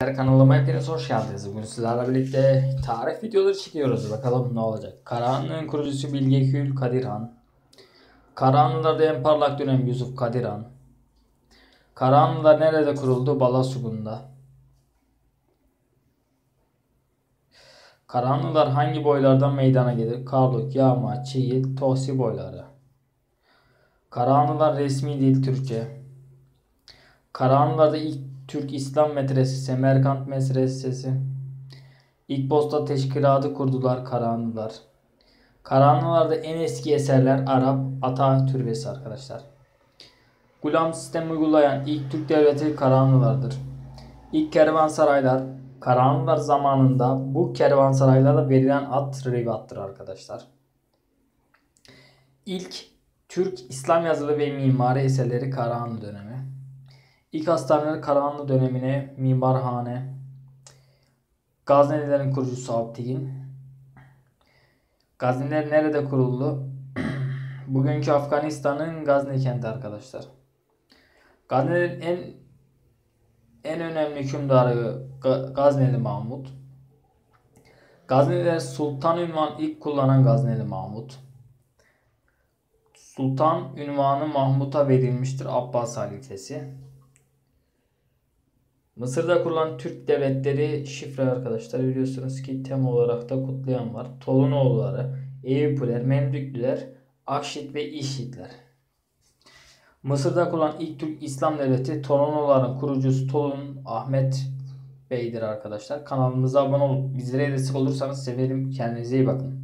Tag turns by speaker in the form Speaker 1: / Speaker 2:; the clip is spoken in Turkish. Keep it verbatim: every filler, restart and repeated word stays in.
Speaker 1: Kanalıma hepiniz hoş geldiniz. Bugün sizlerle birlikte tarih videoları çekiyoruz. Bakalım ne olacak. Karahanlı'nın kurucusu Bilgekül Kadir Han. Karahanlılarda en parlak dönem Yusuf Kadir Han. Karahanlılar nerede kuruldu? Balasugun'da. Karahanlılar hangi boylardan meydana gelir? Karluk, Yağma, Çiğil, Tohsi boyları. Karahanlılar resmi dil Türkçe. Karahanlılarda ilk Türk İslam medresesi Semerkant Medresesi. İlk posta teşkilatı kurdular Karahanlılar. Karahanlılarda en eski eserler Arap Ata Türbesi arkadaşlar. Gulam sistemi uygulayan ilk Türk devleti Karahanlılardır. İlk kervansaraylar Karahanlılar zamanında bu kervansaraylara verilen ad rivattır arkadaşlar. İlk Türk İslam yazılı ve mimari eserleri Karahanlı dönemi. İlk hastaneler Karahanlı dönemine mimarhane. Gaznelilerin kurucusu Alptigin. Gazneler nerede kuruldu? Bugünkü Afganistan'ın Gazne kenti arkadaşlar. Gaznelilerin en en önemli hükümdarı Gazneli Mahmut. Gazneliler Sultan ünvanı ilk kullanan Gazneli Mahmut. Sultan ünvanı Mahmut'a verilmiştir Abbas halifesi. Mısır'da kurulan Türk devletleri şifre arkadaşlar. Biliyorsunuz ki tem olarak da kutlayan var. Tolunoğulları, Eyüpüler, Memlüklüler, Akşit ve İşitler. Mısır'da kurulan ilk Türk İslam devleti Tolunoğulların kurucusu Tolun Ahmet Bey'dir arkadaşlar. Kanalımıza abone olup bizlere destek olursanız sevinirim. Kendinize iyi bakın.